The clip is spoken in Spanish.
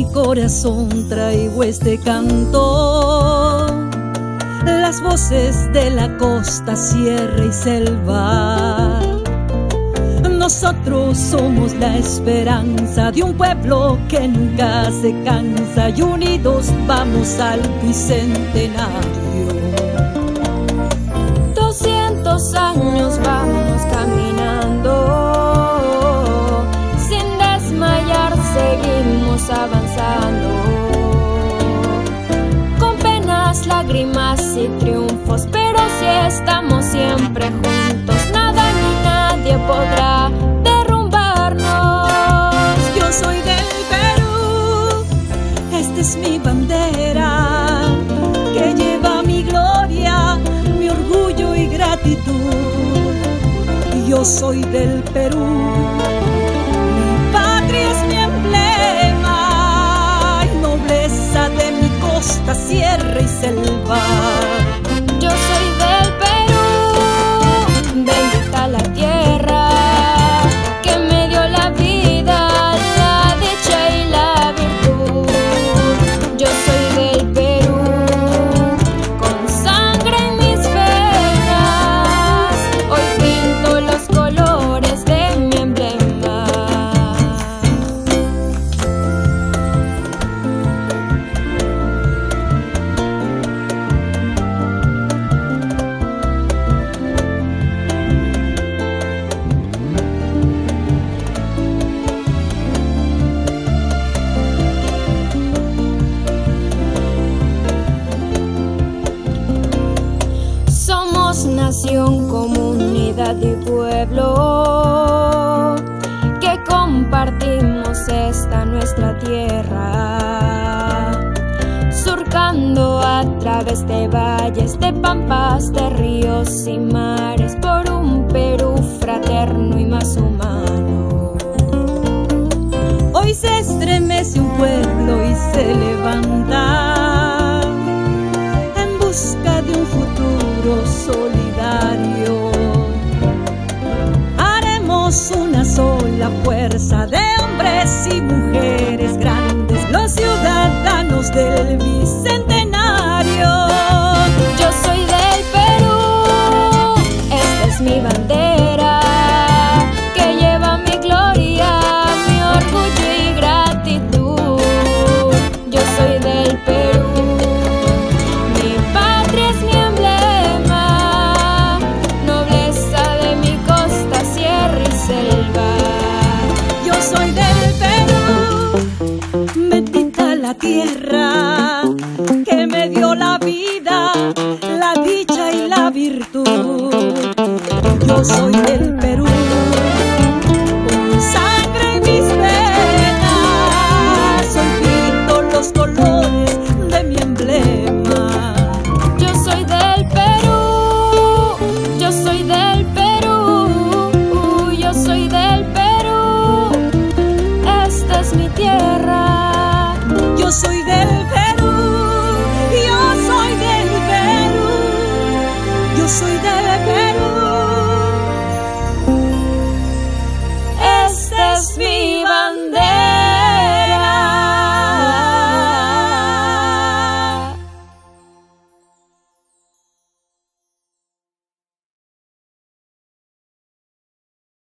corazón traigo este canto, las voces de la costa, sierra y selva. Nosotros somos la esperanza de un pueblo que nunca se cansa, y unidos vamos al bicentenario. 200 años vamos caminando, sin desmayar seguimos avanzando, con penas, lágrimas y triunfos, pero si estamos siempre juntos, nada ni nadie podrá derrumbarnos. Yo soy del Perú, esta es mi bandera, que lleva mi gloria, mi orgullo y gratitud. Yo soy del Perú, mi patria es mi emblema, y nobleza de mi costa, sierra y selva. Yo soy del Perú, bendita la tierra que me dio la vida, la dicha y la virtud. Yo soy del Perú, con sangre en mis venas, hoy pinto los colores de mi emblema. Nación, comunidad y pueblo, que compartimos esta nuestra tierra, surcando a través de valles, de pampas, de ríos y mares, por un Perú fraterno y más humano. Hoy se estremece un pueblo y se levanta en busca de un futuro solidario. Haremos una sola fuerza de hombres y mujeres grandes, los ciudadanos del bicentenario. Yo soy del Perú, esta es mi bandera, que lleva mi gloria, mi orgullo y gratitud. Yo soy del Perú, mi patria es mi emblema, nobleza de mi costa, sierra y selva. Yo soy del Perú, bendita la tierra que me dio la vida, la dicha y la virtud. Yo soy del Perú, con sangre en mis venas, hoy pinto los colores de mi emblema. Yo soy del Perú, yo soy del Perú, yo soy del Perú, esta es mi tierra. Yo soy del Perú, yo soy del Perú, yo soy del Perú.